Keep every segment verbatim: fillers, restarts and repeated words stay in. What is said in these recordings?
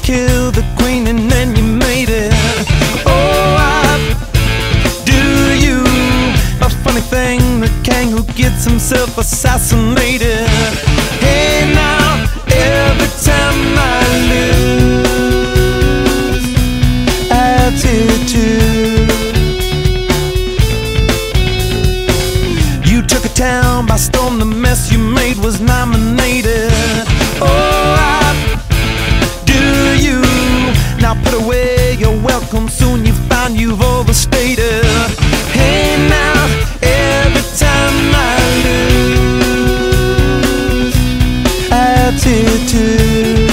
killed the queen and then you made it. Oh, I do you. A funny thing, the king who gets himself assassinated. Hey now, every time I lose altitude. You took a town by storm, the mess you made was nominated. Oh, I do you. Now put away your welcome, soon you find you've overstated. Hey now, every time I lose altitude.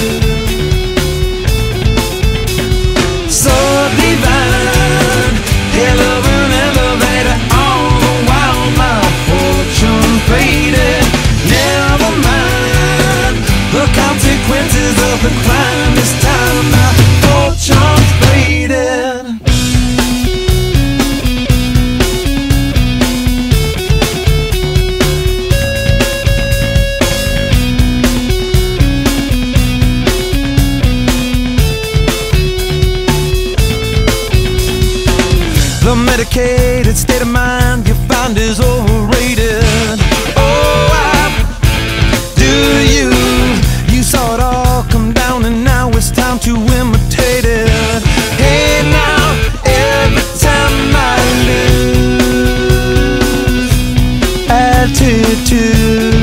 So divine, hell of an elevator, all the while my fortune faded. Never mind the consequences of the crime, this time my fortune's faded. The medicated state of mind you find is overrated. Oh, I do you. You saw it all come down and now it's time to imitate it. Hey now, every time I lose altitude.